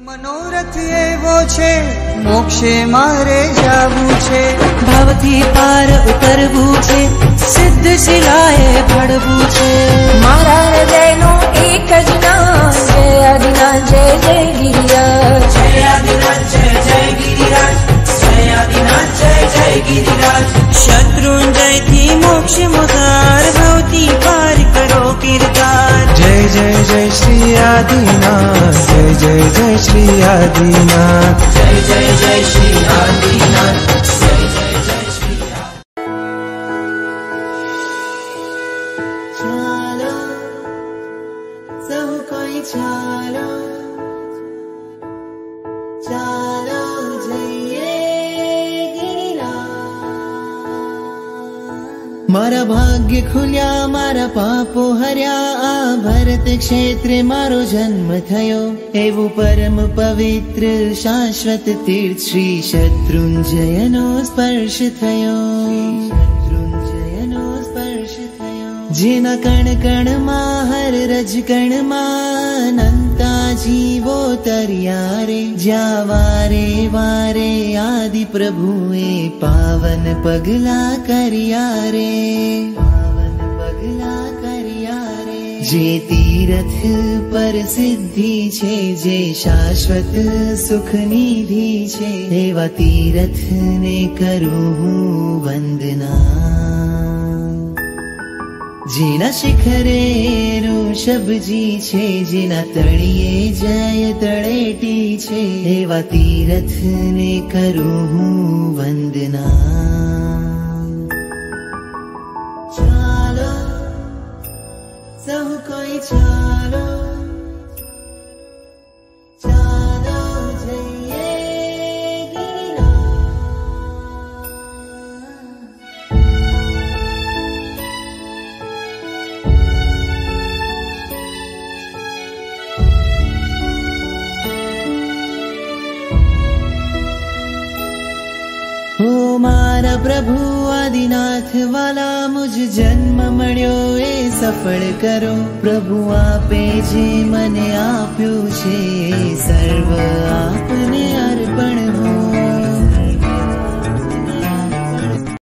मनोरथ एवो छे मोक्षे मारे जावू छे, भावथी पार उतरवू छे, सिद्ध शिलाए भळवू छे। मारा हृदयनो एक ज नाम, जय आदिनाथ जय जय गिरिराज, जय आदिनाथ जय जय गिरिराज, जय आदिनाथ जय जय गिरिराज। शत्रुंजय थी मोक्ष मुरार, भवती पार करो किरदार। जय जय जय श्री आदिनाथ, जय जय जय श्री आदिनाथ, जय जय जय श्री आदिनाथ, जय जय जय श्री आदिनाथ। चालो सब कोई चालो, चालो जइए गिरिराज। मारा भाग्य खुल्या, मारा पापो हर्या, आ भरत क्षेत्रे मारो जन्म थयो। एवं परम पवित्र शाश्वत तीर्थ श्री शत्रुंजयनो स्पर्श थयो, शत्रुंजयनो स्पर्श थयो। जेना कण कण मां हर रज कण मां, अनंता जीवो तर्या रे। ज्या वारे वारे आदि प्रभुए पावन पगला कर्या रे, पावन पगला कर्या रे। जे तीरथ पर सिद्धि छे, जे शाश्वत सुख निधि छे, एवा तीरथ ने करूं वंदना। जेना शिखरे ऋषभजी छे, जेना तळिये जय तळेटी छे, एवा तीरथ ने करूं वंदना। चालो सब कोई चालो, चालो जइए गिरिराज। ओ मारा प्रभु आदिनाथ वाला, मुझ जन्म मळ्यो ए सफल करो। प्रभु आपे जे मने आप्यो छे, सर्व आपने अर्पण